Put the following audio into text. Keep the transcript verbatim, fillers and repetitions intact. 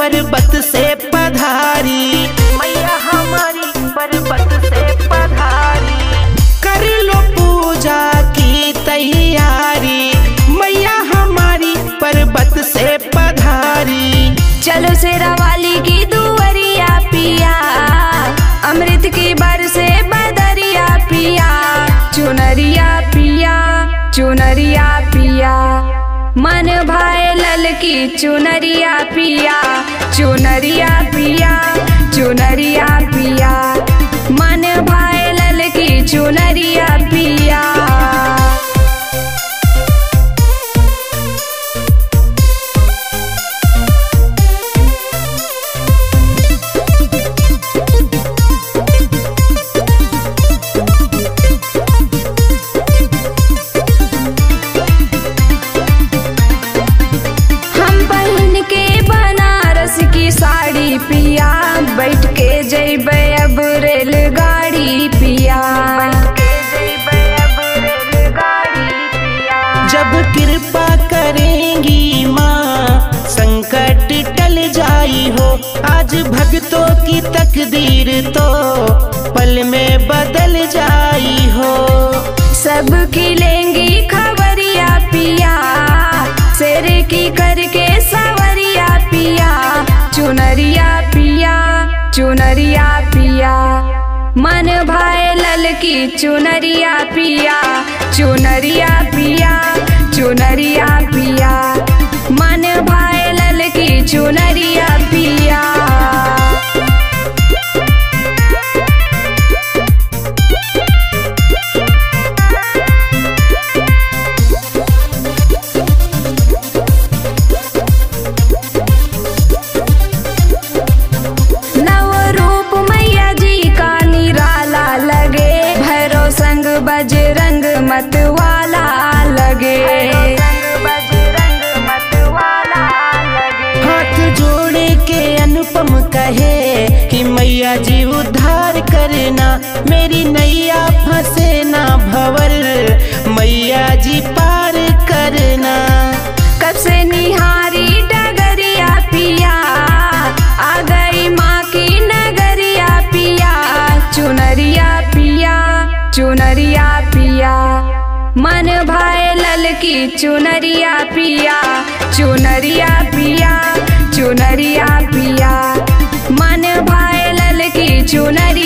पर्वत से पधारी, मैया हमारी पर्वत से पधारी। कर लो पूजा की तैयारी, मैया हमारी पर्वत से पधारी। चलो शेरा वाली की दुवरिया पिया, अमृत की बरसे बदरिया पिया। चुनरिया पिया चुनरिया पिया, मन भाए लल की चुनरिया पिया। चुनरिया पिया चुनरिया पिया, मन भाए लल की चुनरिया पिया। पिया बैठ के जइबे अब रेलगाड़ी पिया, जब कृपा करेंगी माँ संकट टल जाई हो। आज भक्तों की तकदीर तो पल में बदल जाई हो। सबकी लेंगी खबरिया पिया, शेर की करके सवरिया पिया। चुनरिया पिया चुनरिया पिया, मन भाए लल की चुनरिया पिया। चुनरिया पिया चुनरिया पिया, मन भाए लल की चुनरिया पिया। बजरंग मत वाला लगे, बजरंग मत वाला लगे। हाथ जोड़े के अनुपम कहे कि मैया जी उद्धार करना, मेरी नैया फंसे ना भंवर, मैया जी पार करना। कब से निहारी डगरिया पिया, आ गई माँ की नगरिया पिया। चुनरिया पिया चुनरिया पिया, मन भाए लल की चुनरिया पिया। चुनरिया पिया चुनरिया पिया, मन भाए लल की चुनरिया।